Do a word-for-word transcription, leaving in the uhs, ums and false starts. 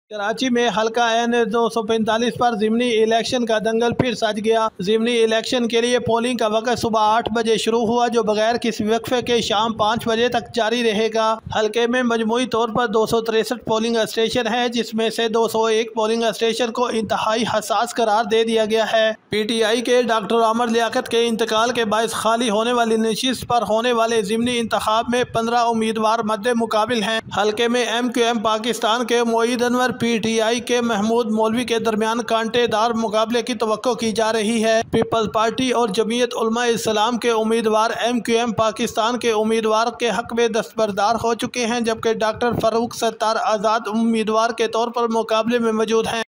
कराची में हल्का एन दो सौ पैंतालीस पर ज़िमनी इलेक्शन का दंगल फिर सज गया। ज़िमनी इलेक्शन के लिए पोलिंग का वक्त सुबह आठ बजे शुरू हुआ, जो बगैर किसी वक्फे के शाम पाँच बजे तक जारी रहेगा। हल्के में मजमूई तौर पर दो सौ तिरसठ पोलिंग स्टेशन है, जिसमें से दो सौ एक पोलिंग स्टेशन को इंतहाई हसास करार दे दिया गया है। पी टी आई के डॉक्टर आमर लियाकत के इंतकाल के बायस खाली होने वाली नशिस्त पर होने वाले ज़िमनी इंतखाब में पंद्रह उम्मीदवार मद्दे मुकाबिल हैं। हल्के में एम क्यू एम पाकिस्तान के Moeed Anwar P T I के महमूद मौलवी के दरमियान कांटेदार मुकाबले की तवक्को की जा रही है। पीपल्स पार्टी और जमीयत उलमा इस्लाम के उम्मीदवार एम क्यू एम पाकिस्तान के उम्मीदवार के हक में दस्तबरदार हो चुके हैं, जबकि डॉक्टर फारूक सत्तार आज़ाद उम्मीदवार के तौर पर मुकाबले में मौजूद हैं।